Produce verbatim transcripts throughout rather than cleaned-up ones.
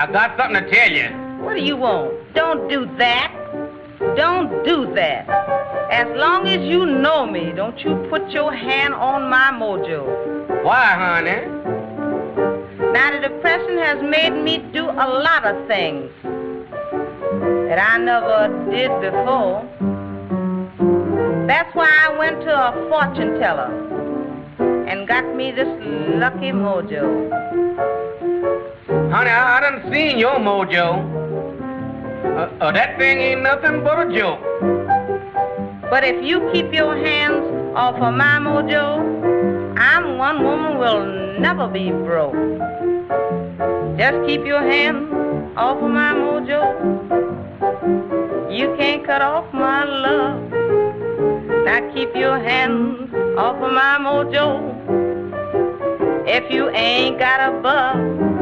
I got something to tell you. What do you want? Don't do that. Don't do that. As long as you know me, don't you put your hand on my mojo. Why, honey? Now, the depression has made me do a lot of things that I never did before. That's why I went to a fortune teller and got me this lucky mojo. Honey, I, I done seen your mojo. Uh, uh, that thing ain't nothing but a joke. But if you keep your hands off of my mojo, I'm one woman will never be broke. Just keep your hands off of my mojo. You can't cut off my love. Now keep your hands off of my mojo. If you ain't got a buzz,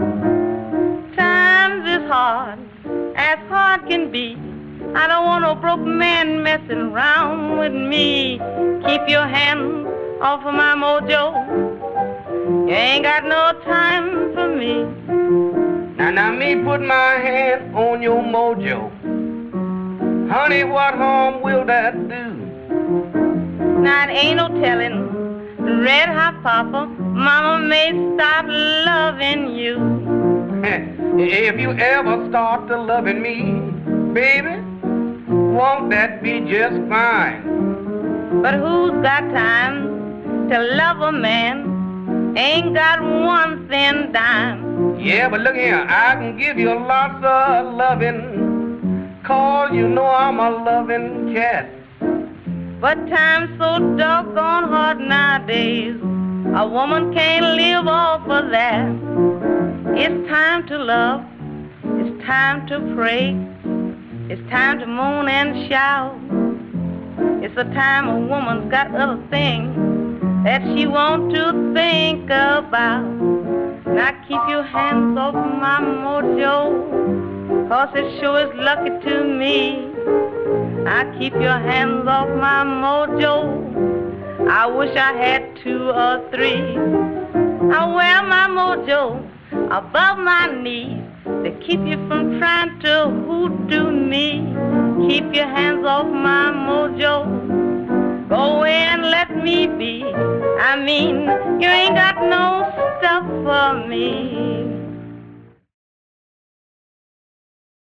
times is hard, as hard can be. I don't want no broke man messing around with me. Keep your hands off of my mojo. You ain't got no time for me. Now, now me put my hand on your mojo. Honey, what harm will that do? Now, it ain't no telling. Red hot papa, mama may stop loving you. If you ever start to loving me, baby, won't that be just fine? But who's got time to love a man? Ain't got one thin dime. Yeah, but look here, I can give you lots of loving, 'cause you know I'm a loving cat. But time's so doggone hard nowadays, a woman can't live off of that. It's time to love, it's time to pray, it's time to moan and shout. It's a time a woman's got other things that she wants to think about. Now keep your hands off my mojo, 'cause it sure is lucky to me. I keep your hands off my mojo. I wish I had two or three. I wear my mojo above my knees to keep you from trying to hoodoo me. Keep your hands off my mojo. Go away and let me be. I mean, you ain't got no stuff for me.